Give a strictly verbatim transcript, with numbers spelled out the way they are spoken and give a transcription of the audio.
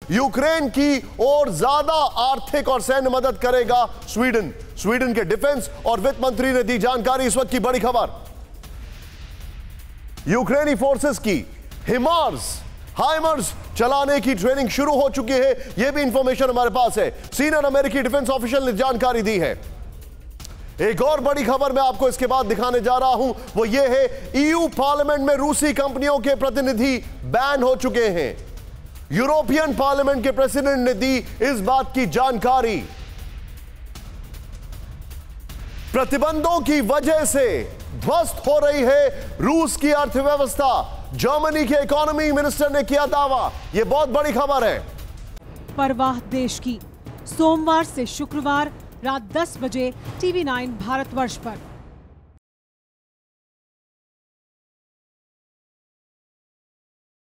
Ukraine की और ज्यादा आर्थिक और सैन्य मदद करेगा स्वीडन। स्वीडन के डिफेंस और वित्त मंत्री ने दी जानकारी। इस वक्त की बड़ी खबर, यूक्रेनी फोर्सेस की हिमार्स हाइमर्स चलाने की ट्रेनिंग शुरू हो चुकी है। यह भी इंफॉर्मेशन हमारे पास है, सीनियर अमेरिकी डिफेंस ऑफिशियल ने जानकारी दी है। एक और बड़ी खबर मैं आपको इसके बाद दिखाने जा रहा हूं, वो ये है ईयू पार्लियामेंट में रूसी कंपनियों के प्रतिनिधि बैन हो चुके हैं। यूरोपियन पार्लियामेंट के प्रेसिडेंट ने दी इस बात की जानकारी। प्रतिबंधों की वजह से ध्वस्त हो रही है रूस की अर्थव्यवस्था। जर्मनी के इकोनॉमी मिनिस्टर ने किया दावा। यह बहुत बड़ी खबर है। परवाह देश की, सोमवार से शुक्रवार रात दस बजे टीवी नाइन भारतवर्ष पर।